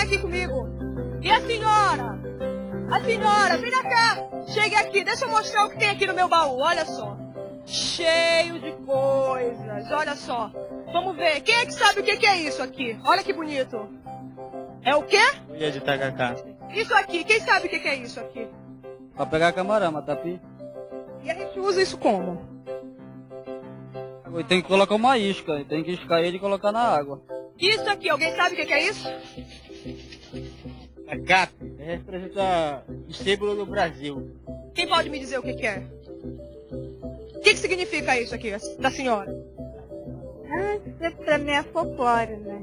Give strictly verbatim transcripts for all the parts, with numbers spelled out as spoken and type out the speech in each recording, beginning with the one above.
aqui comigo. E a senhora? A senhora, vem cá. Chegue aqui, deixa eu mostrar o que tem aqui no meu baú, olha só. Cheio de coisas, olha só. Vamos ver, quem é que sabe o que é isso aqui? Olha que bonito. É o quê? Cuia de tacacá. Isso aqui, quem sabe o que é isso aqui? Pra pegar camarão, matapi. E a gente usa isso como? Tem que colocar uma isca, tem que iscar ele e colocar na água. Isso aqui, alguém sabe o que é isso? A C A P representa o símbolo do Brasil. Quem pode me dizer o que é? O que, que significa isso aqui, da senhora? Ah, pra mim é folclore, né?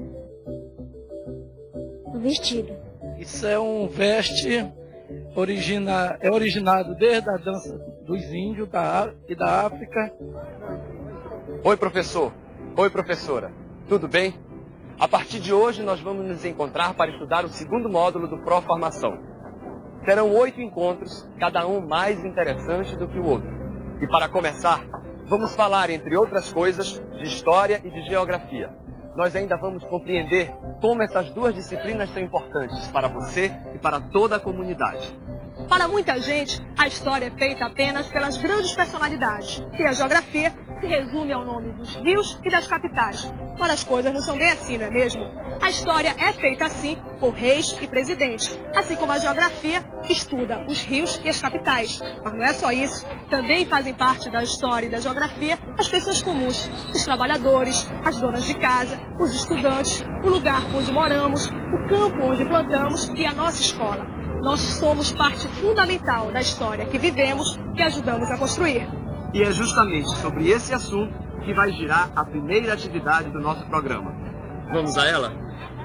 O vestido. Isso é um veste, origina, é originado desde a dança dos índios da, e da África. Oi, professor. Oi, professora. Tudo bem? A partir de hoje, nós vamos nos encontrar para estudar o segundo módulo do Pró-Formação. Serão oito encontros, cada um mais interessante do que o outro. E para começar, vamos falar, entre outras coisas, de História e de Geografia. Nós ainda vamos compreender como essas duas disciplinas são importantes para você e para toda a comunidade. Para muita gente, a história é feita apenas pelas grandes personalidades. E a geografia se resume ao nome dos rios e das capitais. Mas as coisas não são bem assim, não é mesmo? A história é feita assim por reis e presidentes, assim como a geografia estuda os rios e as capitais. Mas não é só isso. Também fazem parte da história e da geografia as pessoas comuns, os trabalhadores, as donas de casa, os estudantes, o lugar onde moramos, o campo onde plantamos e a nossa escola. Nós somos parte fundamental da história que vivemos e ajudamos a construir. E é justamente sobre esse assunto que vai girar a primeira atividade do nosso programa. Vamos a ela?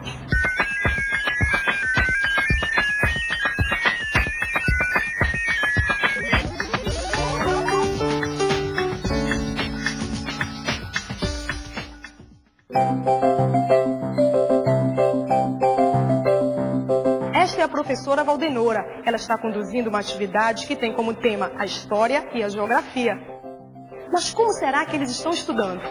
Esta é a professora Valdenora. Ela está conduzindo uma atividade que tem como tema a história e a geografia. Mas como será que eles estão estudando?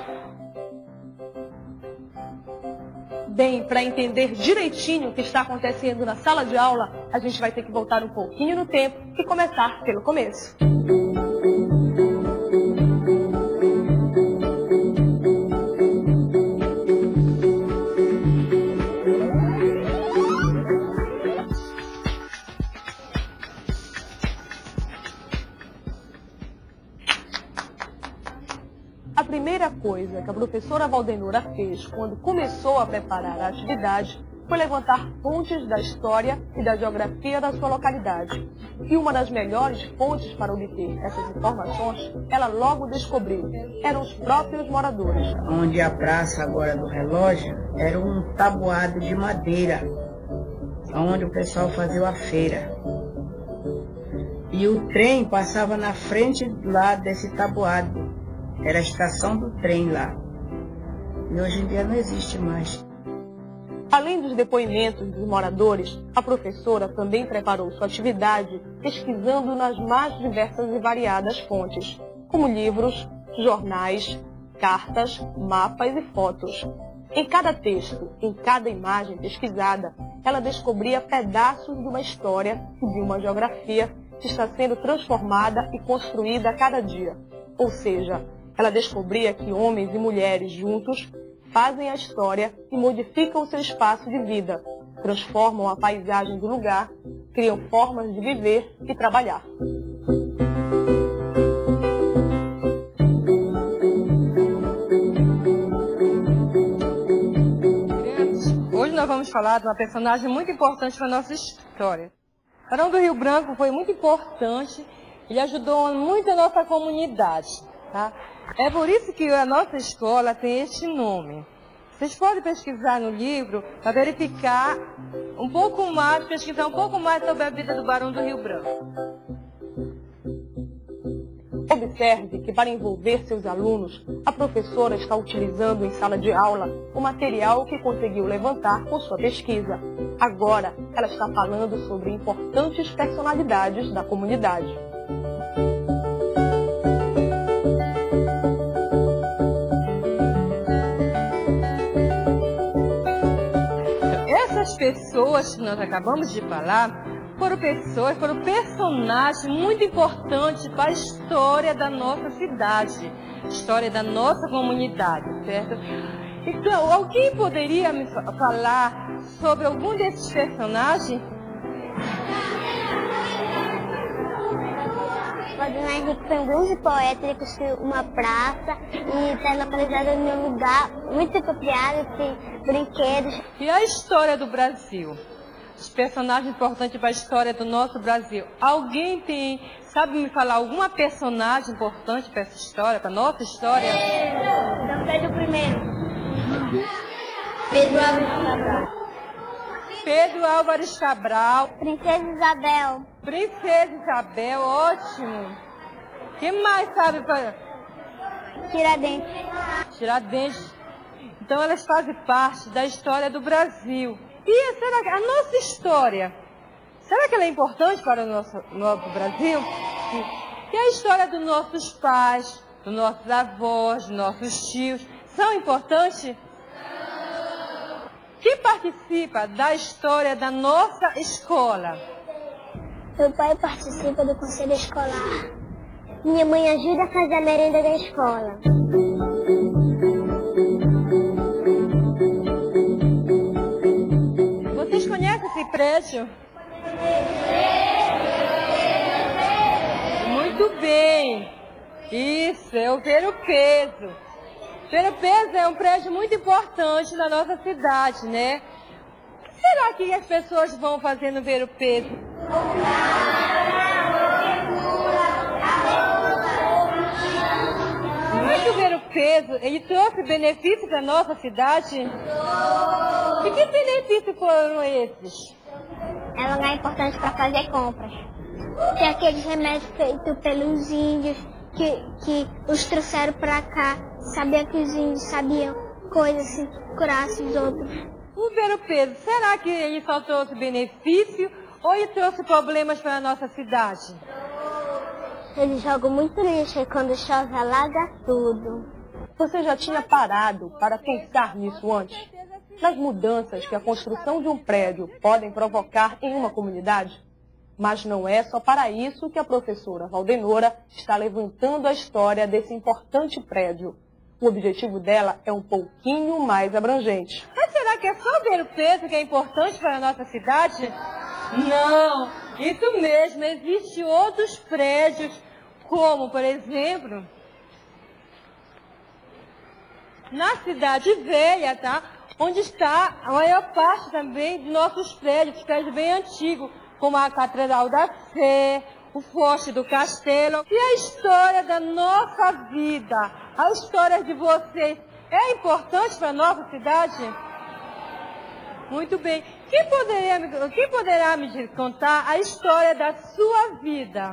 Bem, para entender direitinho o que está acontecendo na sala de aula, a gente vai ter que voltar um pouquinho no tempo e começar pelo começo. A primeira coisa que a professora Valdenora fez quando começou a preparar a atividade foi levantar fontes da história e da geografia da sua localidade. E uma das melhores fontes para obter essas informações, ela logo descobriu, eram os próprios moradores. Onde a praça agora do relógio era um tabuado de madeira, onde o pessoal fazia a feira. E o trem passava na frente lá desse tabuado. Era a estação do trem lá. E hoje em dia não existe mais. Além dos depoimentos dos moradores, a professora também preparou sua atividade pesquisando nas mais diversas e variadas fontes, como livros, jornais, cartas, mapas e fotos. Em cada texto, em cada imagem pesquisada, ela descobria pedaços de uma história e de uma geografia que está sendo transformada e construída a cada dia. Ou seja, ela descobria que homens e mulheres juntos fazem a história e modificam o seu espaço de vida, transformam a paisagem do lugar, criam formas de viver e trabalhar. Hoje nós vamos falar de uma personagem muito importante para a nossa história. Barão do Rio Branco foi muito importante, ele ajudou muito a nossa comunidade, tá? É por isso que a nossa escola tem este nome. Vocês podem pesquisar no livro para verificar um pouco mais, pesquisar um pouco mais sobre a vida do Barão do Rio Branco. Observe que para envolver seus alunos, a professora está utilizando em sala de aula o material que conseguiu levantar com sua pesquisa. Agora, ela está falando sobre importantes personalidades da comunidade. Essas pessoas que nós acabamos de falar foram pessoas, foram personagens muito importantes para a história da nossa cidade, história da nossa comunidade, certo? Então, alguém poderia me falar sobre algum desses personagens? Valdemar Henrique foi um grande poeta, ele construiu uma praça e está localizado em um lugar muito apropriado, tem brinquedos. E a história do Brasil? Os personagens importantes para a história do nosso Brasil. Alguém tem, sabe me falar alguma personagem importante para essa história, para a nossa história? Dom Pedro primeiro. Pedro Álvares Cabral. Pedro Álvares Cabral. Princesa Isabel. Princesa Isabel, ótimo. Quem mais sabe para... Tiradentes. Tiradentes. Então elas fazem parte da história do Brasil. E será que a nossa história, será que ela é importante para o nosso, nosso Brasil? E a história dos nossos pais, dos nossos avós, dos nossos tios, são importantes? Quem participa da história da nossa escola? Meu pai participa do conselho escolar. Minha mãe ajuda a fazer a merenda da escola. Vocês conhecem esse prédio? Muito bem. Isso, é o Ver o Peso. Ver o Peso é um prédio muito importante na nossa cidade, né? O que será que as pessoas vão fazer no Ver o Peso? Muito Ver o Peso, ele trouxe benefícios para a nossa cidade? E que benefícios foram esses? É um lugar importante para fazer compras. Tem aqueles remédios feitos pelos índios que, que os trouxeram para cá. Sabia que os índios sabiam coisas assim, que curassem os outros. O Ver o Peso, será que ele só trouxe benefício ou ele trouxe problemas para a nossa cidade? Eles jogam muito lixo e quando chove alaga tudo. Você já tinha parado para pensar nisso antes? Nas mudanças que a construção de um prédio podem provocar em uma comunidade? Mas não é só para isso que a professora Valdenora está levantando a história desse importante prédio. O objetivo dela é um pouquinho mais abrangente. Mas será que é só Ver o Peso que é importante para a nossa cidade? Não, isso mesmo, existem outros prédios, como, por exemplo, na Cidade Velha, tá? Onde está a maior parte também dos nossos prédios, prédios bem antigos, como a Catedral da Sé, o Forte do Castelo. E a história da nossa vida, a história de vocês, é importante para a nossa cidade? Muito bem. Quem poderia, quem poderá me contar a história da sua vida?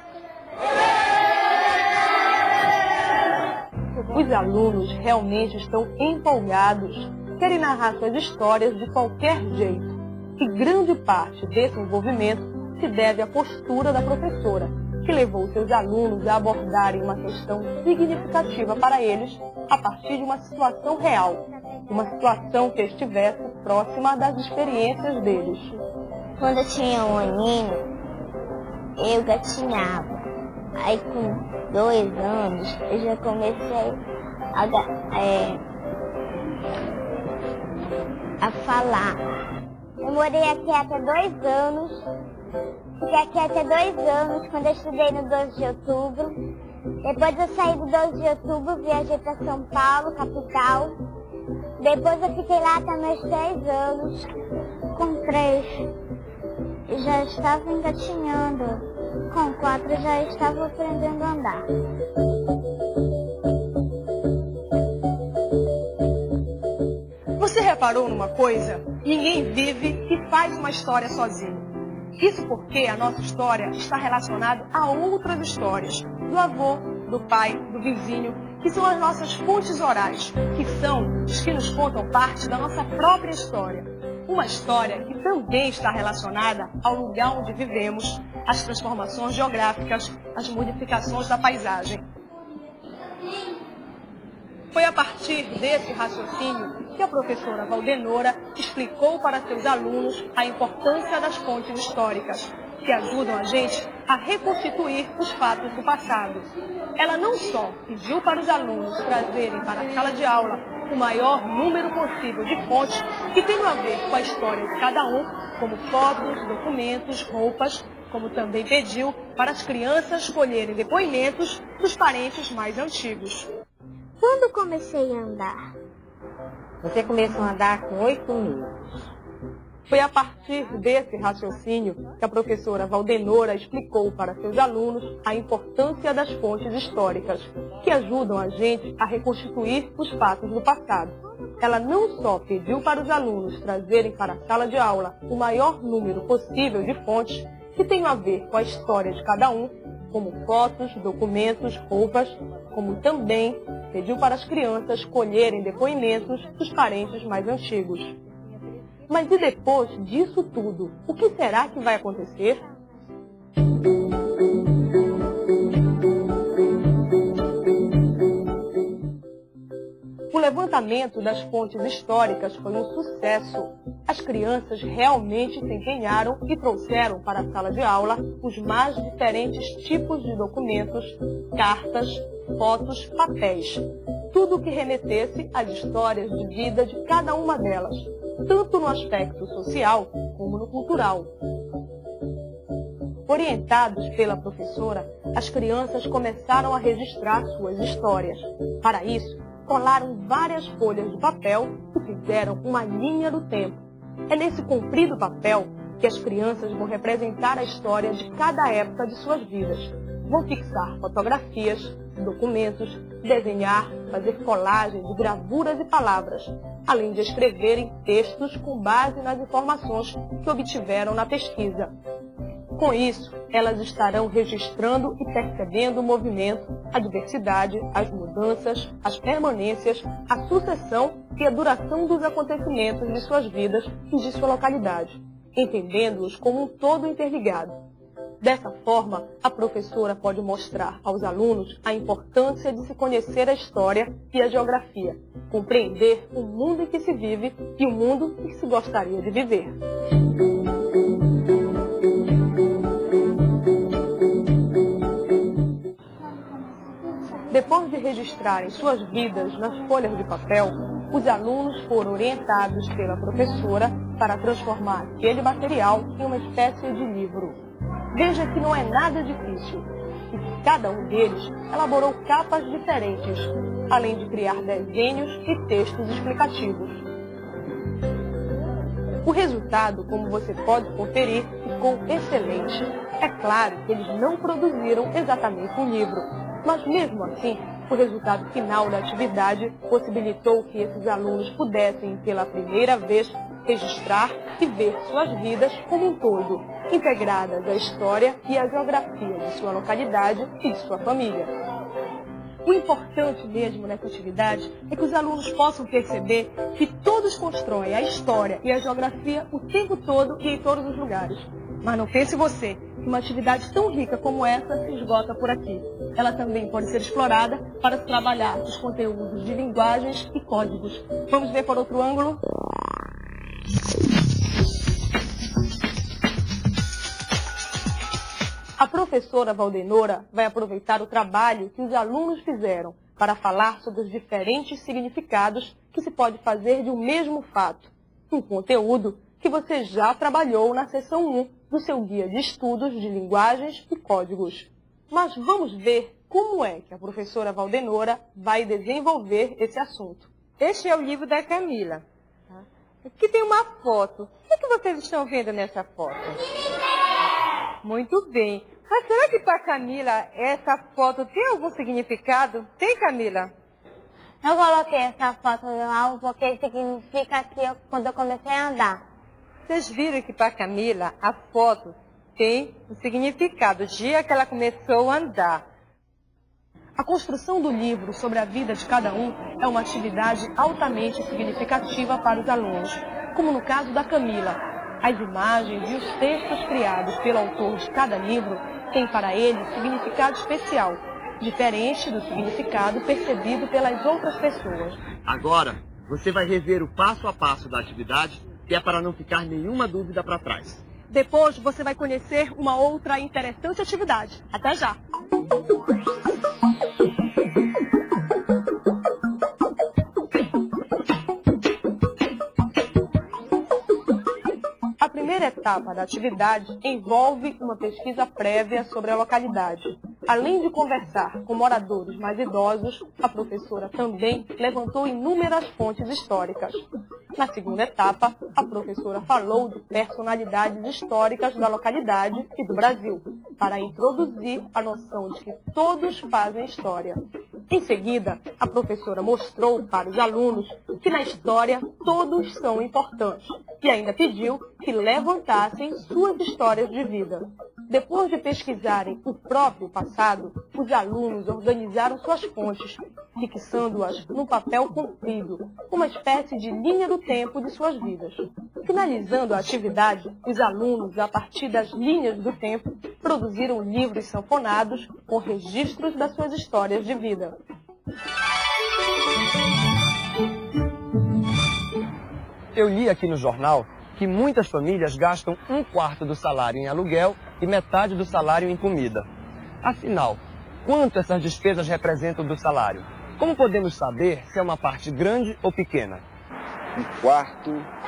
Os alunos realmente estão empolgados, querem narrar suas histórias de qualquer jeito. E grande parte desse envolvimento se deve à postura da professora, que levou seus alunos a abordarem uma questão significativa para eles a partir de uma situação real, uma situação que estivesse próxima das experiências deles. Quando eu tinha um aninho, eu gatinhava. Aí com dois anos eu já comecei a, é, a falar. Eu morei aqui até dois anos. Fiquei aqui até dois anos, quando eu estudei no doze de outubro. Depois eu saí do doze de outubro, viajei para São Paulo, capital. Depois eu fiquei lá até meus seis anos. Com três, eu já estava engatinhando. Com quatro, eu já estava aprendendo a andar. Você reparou numa coisa? Ninguém vive e faz uma história sozinho. Isso porque a nossa história está relacionada a outras histórias, do avô, do pai, do vizinho, que são as nossas fontes orais, que são os que nos contam parte da nossa própria história. Uma história que também está relacionada ao lugar onde vivemos, às transformações geográficas, às modificações da paisagem. Foi a partir desse raciocínio que a professora Valdenora explicou para seus alunos a importância das fontes históricas, que ajudam a gente a reconstituir os fatos do passado. Ela não só pediu para os alunos trazerem para a sala de aula o maior número possível de fontes que tenham a ver com a história de cada um, como fotos, documentos, roupas, como também pediu para as crianças colherem depoimentos dos parentes mais antigos. Quando comecei a andar? Você começou a andar com oito meses. Foi a partir desse raciocínio que a professora Valdenora explicou para seus alunos a importância das fontes históricas, que ajudam a gente a reconstituir os fatos do passado. Ela não só pediu para os alunos trazerem para a sala de aula o maior número possível de fontes que tenham a ver com a história de cada um, como fotos, documentos, roupas, como também pediu para as crianças colherem depoimentos dos parentes mais antigos. Mas e depois disso tudo, o que será que vai acontecer? O levantamento das fontes históricas foi um sucesso. As crianças realmente se empenharam e trouxeram para a sala de aula os mais diferentes tipos de documentos, cartas, fotos, papéis. Tudo que remetesse às histórias de vida de cada uma delas, tanto no aspecto social como no cultural. Orientados pela professora, as crianças começaram a registrar suas histórias. Para isso, colaram várias folhas de papel e fizeram uma linha do tempo. É nesse comprido papel que as crianças vão representar a história de cada época de suas vidas. Vão fixar fotografias, documentos, desenhar, fazer colagem de gravuras e palavras, além de escreverem textos com base nas informações que obtiveram na pesquisa. Com isso, elas estarão registrando e percebendo o movimento, a diversidade, as mudanças, as permanências, a sucessão e a duração dos acontecimentos de suas vidas e de sua localidade, entendendo-os como um todo interligado. Dessa forma, a professora pode mostrar aos alunos a importância de se conhecer a história e a geografia, compreender o mundo em que se vive e o mundo em que se gostaria de viver. Depois de registrarem suas vidas nas folhas de papel, os alunos foram orientados pela professora para transformar aquele material em uma espécie de livro. Veja que não é nada difícil, e cada um deles elaborou capas diferentes, além de criar desenhos e textos explicativos. O resultado, como você pode conferir, ficou excelente. É claro que eles não produziram exatamente um livro, mas mesmo assim, o resultado final da atividade possibilitou que esses alunos pudessem, pela primeira vez, registrar e ver suas vidas como um todo, integradas à história e à geografia de sua localidade e de sua família. O importante mesmo nessa atividade é que os alunos possam perceber que todos constroem a história e a geografia o tempo todo e em todos os lugares. Mas não pense você que uma atividade tão rica como essa se esgota por aqui. Ela também pode ser explorada para se trabalhar os conteúdos de linguagens e códigos. Vamos ver por outro ângulo? A professora Valdenora vai aproveitar o trabalho que os alunos fizeram para falar sobre os diferentes significados que se pode fazer de um mesmo fato, um conteúdo que você já trabalhou na seção um do seu guia de estudos de linguagens e códigos. Mas vamos ver como é que a professora Valdenora vai desenvolver esse assunto. Este é o livro da Camila. Aqui tem uma foto. O que, é que vocês estão vendo nessa foto? Muito bem. Mas será que para Camila essa foto tem algum significado? Tem, Camila? Eu coloquei essa foto no álbum porque significa que eu, quando eu comecei a andar. Vocês viram que para Camila a foto tem o significado, o dia que ela começou a andar. A construção do livro sobre a vida de cada um é uma atividade altamente significativa para os alunos, como no caso da Camila. As imagens e os textos criados pelo autor de cada livro têm para ele significado especial, diferente do significado percebido pelas outras pessoas. Agora, você vai rever o passo a passo da atividade, que é para não ficar nenhuma dúvida para trás. Depois você vai conhecer uma outra interessante atividade. Até já! A primeira etapa da atividade envolve uma pesquisa prévia sobre a localidade. Além de conversar com moradores mais idosos, a professora também levantou inúmeras fontes históricas. Na segunda etapa, a professora falou de personalidades históricas da localidade e do Brasil, para introduzir a noção de que todos fazem história. Em seguida, a professora mostrou para os alunos que na história todos são importantes e ainda pediu que levantassem suas histórias de vida. Depois de pesquisarem o próprio passado, os alunos organizaram suas fontes, fixando-as num papel comprido, uma espécie de linha do tempo de suas vidas. Finalizando a atividade, os alunos, a partir das linhas do tempo, produziram livros sanfonados com registros das suas histórias de vida. Eu li aqui no jornal que muitas famílias gastam um quarto do salário em aluguel e metade do salário em comida. Afinal, quanto essas despesas representam do salário? Como podemos saber se é uma parte grande ou pequena? Um quarto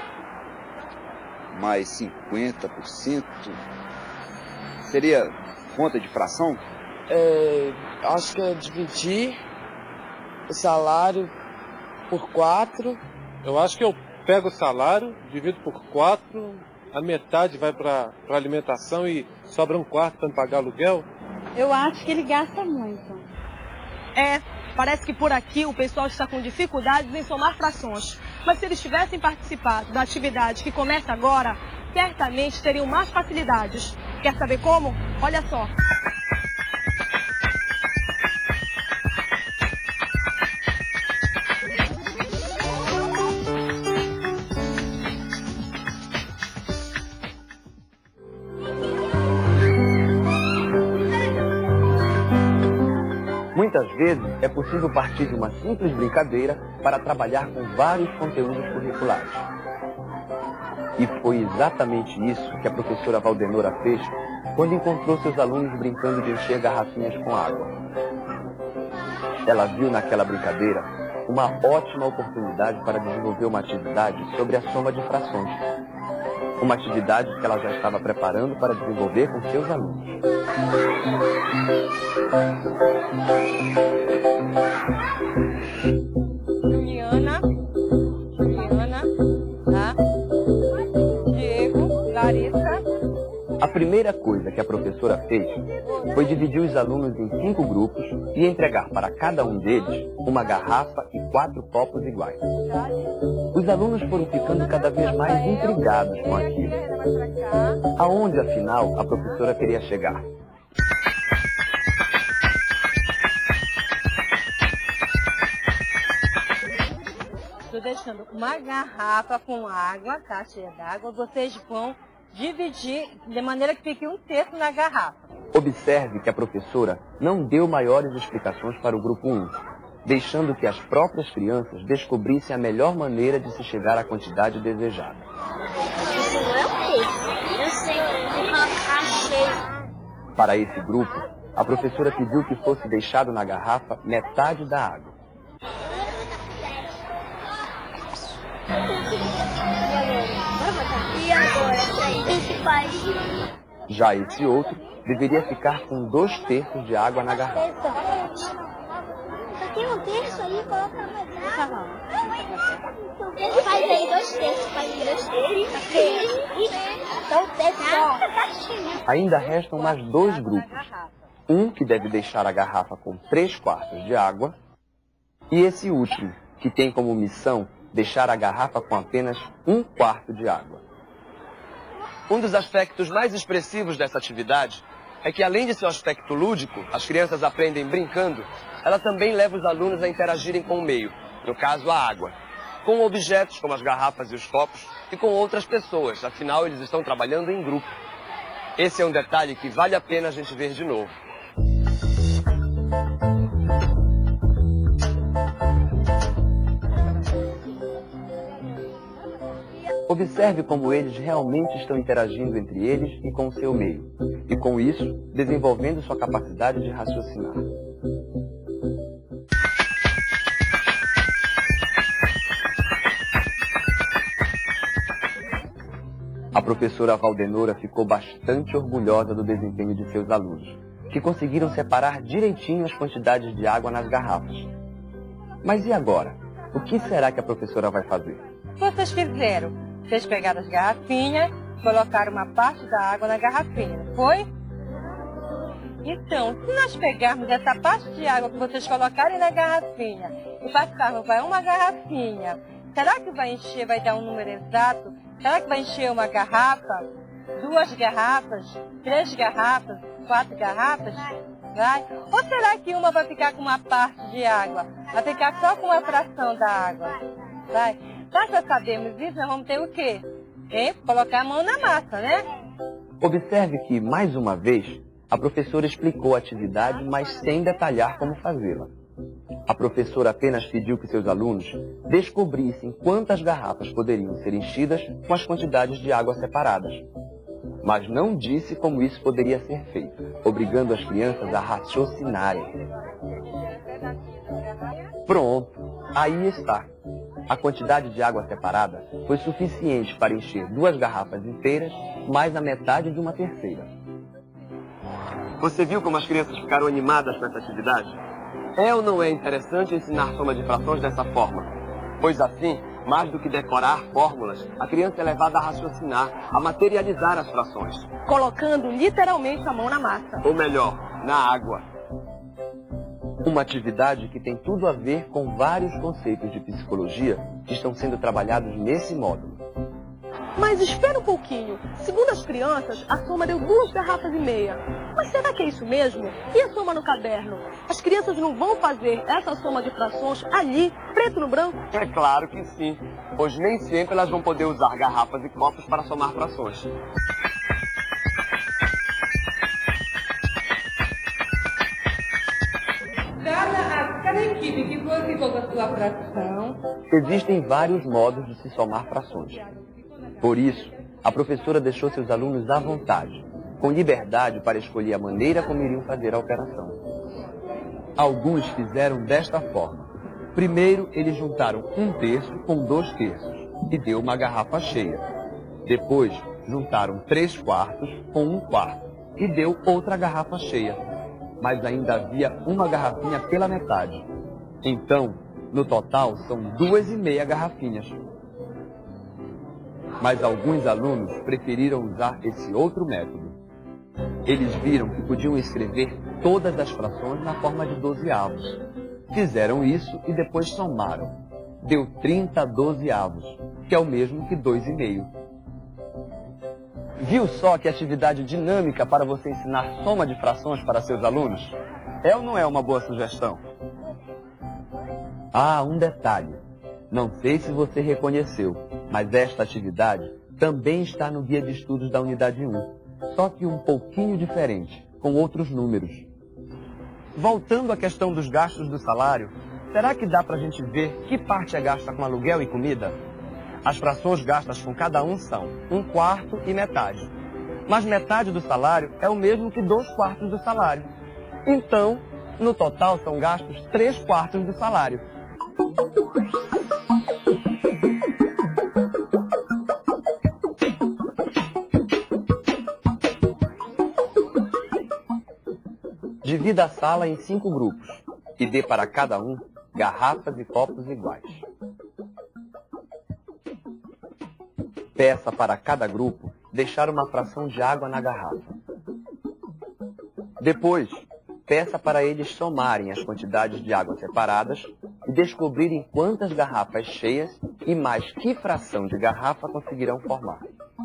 mais cinquenta por cento seria conta de fração? É, acho que é dividir o salário por quatro. Eu acho que eu pego o salário, divido por quatro, a metade vai para alimentação e sobra um quarto para pagar aluguel. Eu acho que ele gasta muito. É, parece que por aqui o pessoal está com dificuldades em somar frações. Mas se eles tivessem participado da atividade que começa agora, certamente teriam mais facilidades. Quer saber como? Olha só. Muitas vezes é possível partir de uma simples brincadeira para trabalhar com vários conteúdos curriculares. E foi exatamente isso que a professora Valdenora fez quando encontrou seus alunos brincando de encher garrafinhas com água. Ela viu naquela brincadeira uma ótima oportunidade para desenvolver uma atividade sobre a soma de frações. Uma atividade que ela já estava preparando para desenvolver com seus alunos. Juliana, Juliana, tá? Diego, Larissa. A primeira coisa que a professora fez foi dividir os alunos em cinco grupos e entregar para cada um deles uma garrafa e quatro copos iguais. Os alunos foram ficando cada vez mais intrigados com aquilo. Aonde, afinal, a professora queria chegar? Estou deixando uma garrafa com água, tá? Cheia d'água. Vocês vão dividir de maneira que fique um terço na garrafa. Observe que a professora não deu maiores explicações para o grupo um, deixando que as próprias crianças descobrissem a melhor maneira de se chegar à quantidade desejada. Isso não é um terço. Eu sei, eu vou colocar cheio. Para esse grupo, a professora pediu que fosse deixado na garrafa metade da água. E agora, esse pai? Já esse outro deveria ficar com dois terços de água na garrafa. Só tem um terço aí, coloca mais água. Faz aí dois terços, faz aí dois terços. Então, terço só. Ainda restam mais dois grupos. Um que deve deixar a garrafa com três quartos de água e esse último, que tem como missão deixar a garrafa com apenas um quarto de água. Um dos aspectos mais expressivos dessa atividade é que, além de seu aspecto lúdico, as crianças aprendem brincando, ela também leva os alunos a interagirem com o meio, no caso a água, com objetos como as garrafas e os copos e com outras pessoas, afinal eles estão trabalhando em grupo. Esse é um detalhe que vale a pena a gente ver de novo. Observe como eles realmente estão interagindo entre eles e com o seu meio, e com isso, desenvolvendo sua capacidade de raciocinar. A professora Valdenora ficou bastante orgulhosa do desempenho de seus alunos, que conseguiram separar direitinho as quantidades de água nas garrafas. Mas e agora? O que será que a professora vai fazer? Vocês fizeram? Vocês pegaram as garrafinhas, colocaram uma parte da água na garrafinha, não foi? Então, se nós pegarmos essa parte de água que vocês colocarem na garrafinha e passarmos para uma garrafinha, será que vai encher, vai dar um número exato? Será que vai encher uma garrafa, duas garrafas, três garrafas, quatro garrafas? Vai? Ou será que uma vai ficar com uma parte de água? Vai ficar só com uma fração da água? Vai? Nós já sabemos isso, nós vamos ter o quê? Hein? Colocar a mão na massa, né? Observe que, mais uma vez, a professora explicou a atividade, mas sem detalhar como fazê-la. A professora apenas pediu que seus alunos descobrissem quantas garrafas poderiam ser enchidas com as quantidades de água separadas. Mas não disse como isso poderia ser feito, obrigando as crianças a raciocinarem. Pronto, aí está. A quantidade de água separada foi suficiente para encher duas garrafas inteiras, mais a metade de uma terceira. Você viu como as crianças ficaram animadas com essa atividade? É ou não é interessante ensinar soma de frações dessa forma? Pois assim, mais do que decorar fórmulas, a criança é levada a raciocinar, a materializar as frações. Colocando literalmente a mão na massa. Ou melhor, na água. Uma atividade que tem tudo a ver com vários conceitos de psicologia que estão sendo trabalhados nesse módulo. Mas espera um pouquinho. Segundo as crianças, a soma deu duas garrafas e meia. Mas será que é isso mesmo? E a soma no caderno? As crianças não vão fazer essa soma de frações ali, preto no branco? É claro que sim, pois nem sempre elas vão poder usar garrafas e copos para somar frações. Cada, cada equipe que for ficou com a sua fração. Existem vários modos de se somar frações. Por isso, a professora deixou seus alunos à vontade, com liberdade para escolher a maneira como iriam fazer a operação. Alguns fizeram desta forma. Primeiro, eles juntaram um terço com dois terços, e deu uma garrafa cheia. Depois, juntaram três quartos com um quarto, e deu outra garrafa cheia. Mas ainda havia uma garrafinha pela metade. Então, no total, são duas e meia garrafinhas. Mas alguns alunos preferiram usar esse outro método. Eles viram que podiam escrever todas as frações na forma de dozeavos. Fizeram isso e depois somaram. Deu trinta dozeavos, que é o mesmo que dois e meio. Viu só que atividade dinâmica para você ensinar soma de frações para seus alunos? É ou não é uma boa sugestão? Ah, um detalhe. Não sei se você reconheceu, mas esta atividade também está no guia de estudos da unidade um, só que um pouquinho diferente, com outros números. Voltando à questão dos gastos do salário, será que dá para a gente ver que parte é gasta com aluguel e comida? As frações gastas com cada um são um quarto e metade. Mas metade do salário é o mesmo que dois quartos do salário. Então, no total são gastos três quartos do salário. Divida a sala em cinco grupos e dê para cada um garrafas e copos iguais. Peça para cada grupo deixar uma fração de água na garrafa. Depois, peça para eles somarem as quantidades de água separadas e descobrirem quantas garrafas cheias e mais que fração de garrafa conseguirão formar.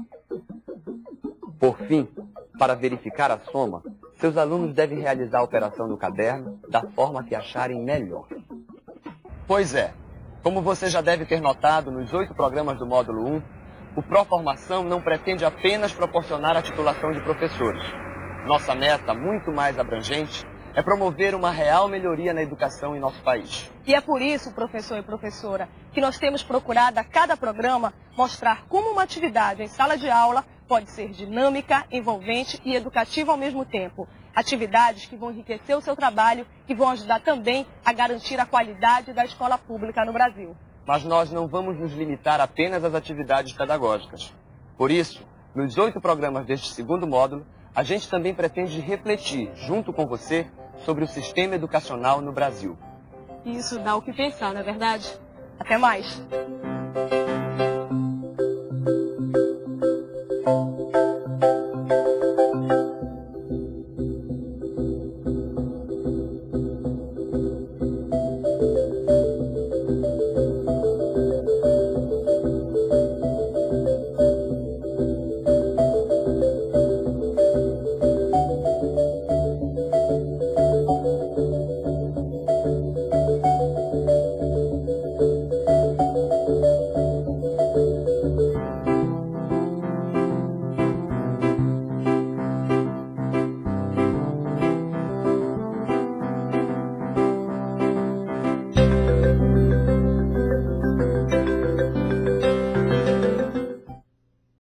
Por fim, para verificar a soma, seus alunos devem realizar a operação no caderno da forma que acharem melhor. Pois é, como você já deve ter notado nos oito programas do módulo um, o Proformação não pretende apenas proporcionar a titulação de professores. Nossa meta, muito mais abrangente, é promover uma real melhoria na educação em nosso país. E é por isso, professor e professora, que nós temos procurado a cada programa mostrar como uma atividade em sala de aula pode ser dinâmica, envolvente e educativa ao mesmo tempo. Atividades que vão enriquecer o seu trabalho e vão ajudar também a garantir a qualidade da escola pública no Brasil. Mas nós não vamos nos limitar apenas às atividades pedagógicas. Por isso, nos oito programas deste segundo módulo, a gente também pretende refletir, junto com você, sobre o sistema educacional no Brasil. Isso dá o que pensar, não é verdade? Até mais!